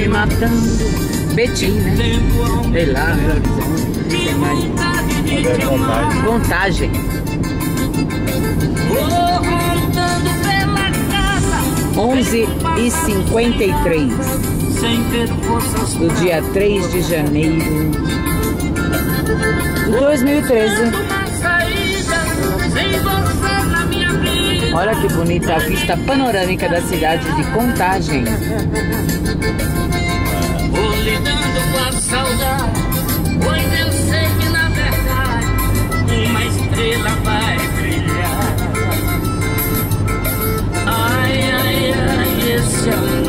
me matando. Betim, né? Sei lá, Belo Horizonte, tem mais. Contagem. Vou andando pela casa 11h53 sem ter forças do dia 3 de janeiro de 2013. uma saída sem você na minha vida. Olha que bonita a vista panorâmica da cidade de Contagem. Vou lidando com a saudade, pois eu sei que na verdade uma estrela vai brilhar. Ai, ai, ai, esse amor